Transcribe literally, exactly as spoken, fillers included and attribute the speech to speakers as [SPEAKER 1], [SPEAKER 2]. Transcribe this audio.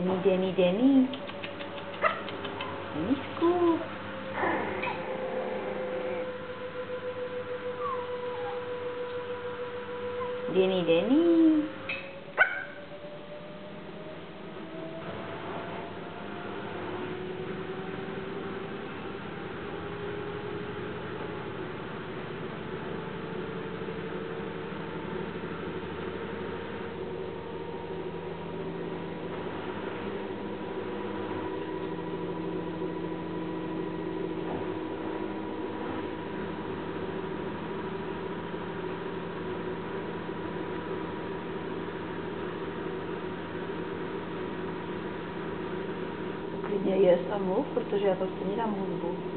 [SPEAKER 1] Denny, Denny, Denny. Denisku. Denny, Denny. Klidně jest a mluv, protože já prostě nedám hudbu.